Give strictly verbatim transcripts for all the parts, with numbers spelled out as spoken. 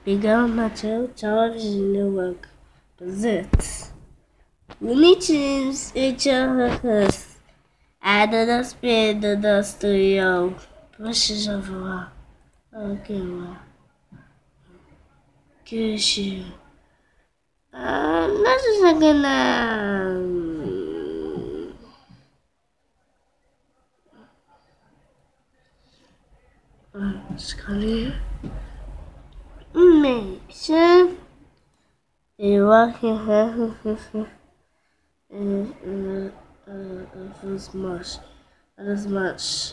Began Mattel Television Network presents Looney Tunes H R S Added a spin in the studio. Pushes over. Okay, well. Kyushu. Uh, this is a good um, uh, Scully. Mason. You walking here. And uh, feels much. That is much.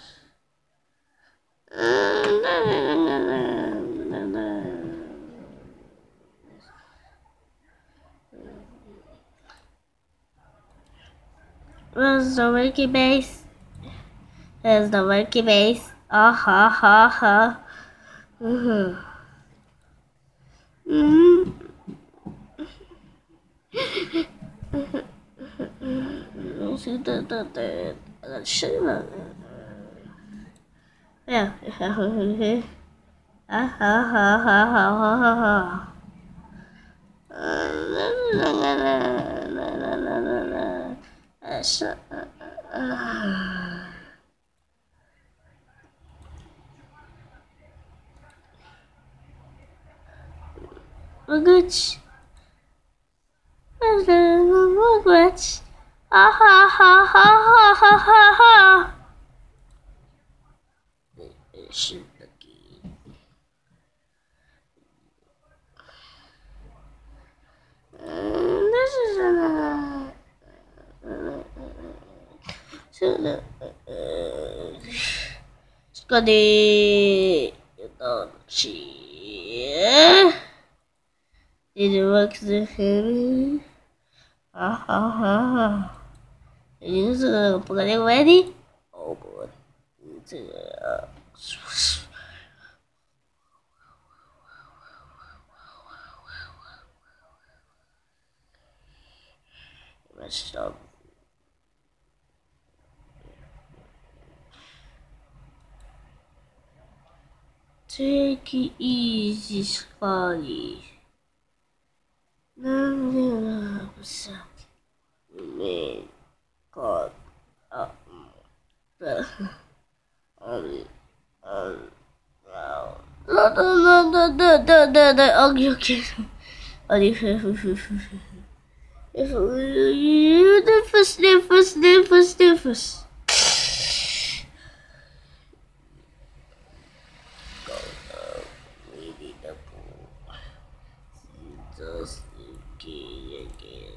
Where's the wiki base? There's the wiki base. Ah ha ha ha. Mm-hmm. Mm-hmm. Yeah. Ah ha ha ha ha ha ha. Regrets. Regrets. Ah ha ha ha ha ha ha ha. Shoot the key. This is another. So Scotty, don't she? Did it work the him? Ah ha ha ha. Is it getting ready? Oh good. Let's stop. Take it easy, Scotty. No, me God up the um um no no no no no no no no okay okay if you the first name first name first name first go up we need the pool just okay again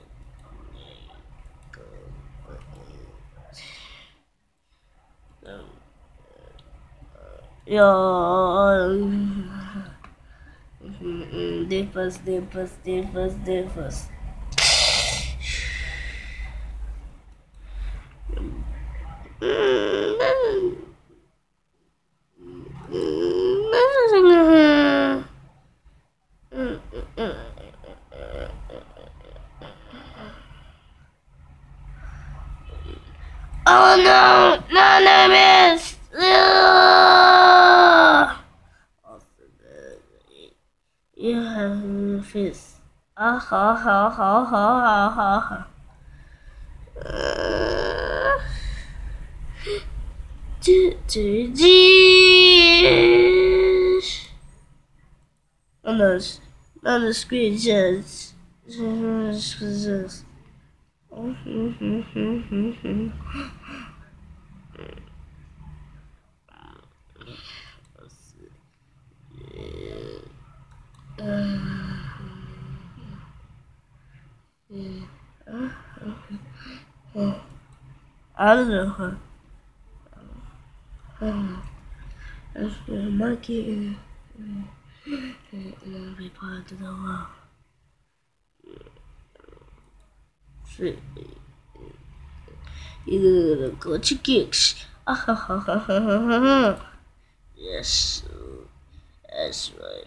yeah, they first, they first, they first, they first. Oh no, no, no, miss. You have fist. Ah ha ha ha ha ha ha ha. Do do do. On the on the screen just just. I don't know. That's the monkey and then we part of the wall. You're gonna go to kicks. Yes, that's right.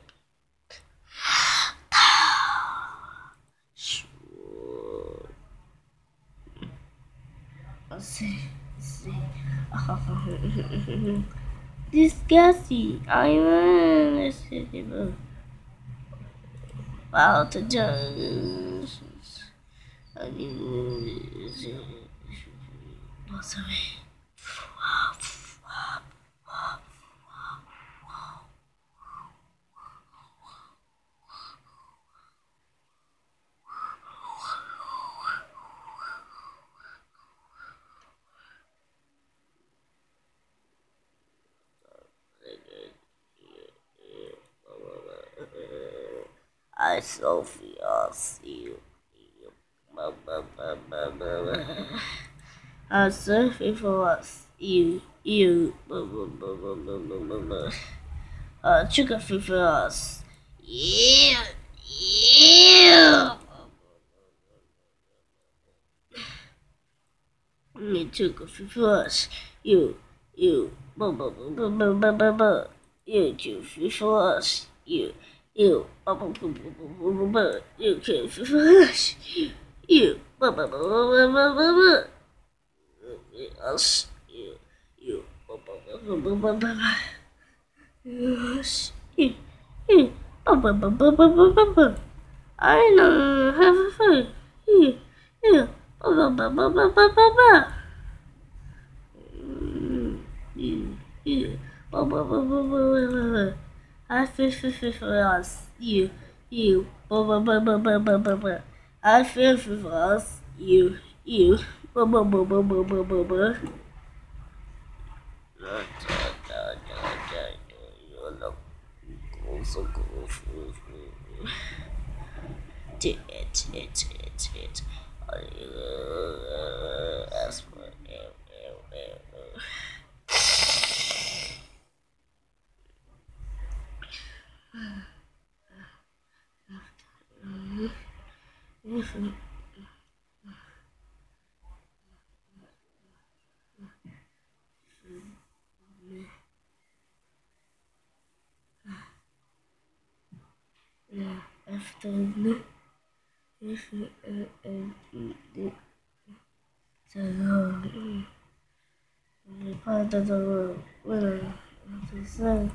See, see. Disgusting. I want to about to just I mean what's away. I Sophia see you. I Sophia for us you you uh chicken for us you you me chicken for us you you you chicken for us you You, you can flash. You, us, you, you, yes, you, you, I know, have a fun. You, you, you, you, I feel for us, you, you, I feel for us, you, you, it, it, it, it, it, as for after the if the part of the winner of the sun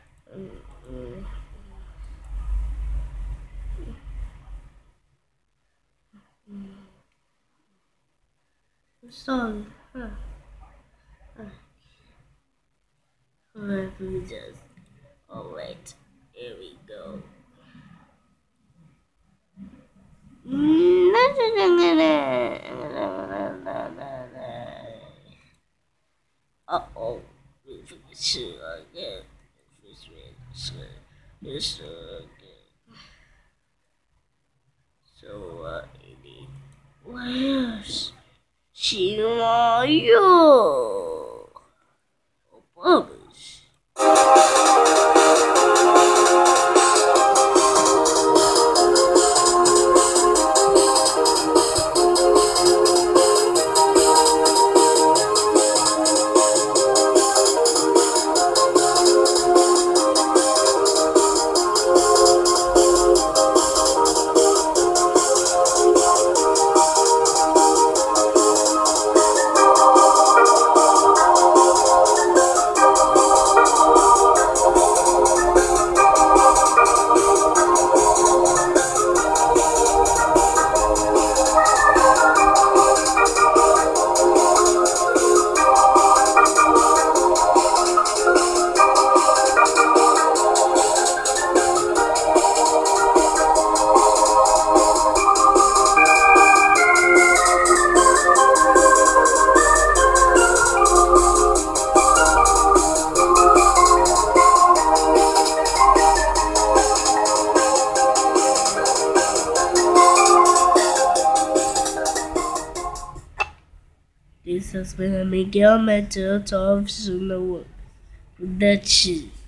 sorry huh let me just oh wait here we go. Uh oh, we forget again. This again. So uh, it where's she are you? Publish. This has been a Miguel Mental Talk Production.